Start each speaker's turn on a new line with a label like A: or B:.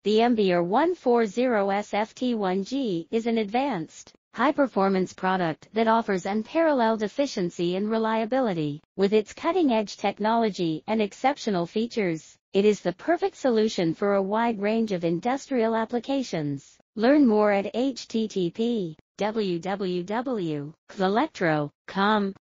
A: The MBR140SFT1G is an advanced, high-performance product that offers unparalleled efficiency and reliability. With its cutting-edge technology and exceptional features, it is the perfect solution for a wide range of industrial applications. Learn more at http://www.electro.com.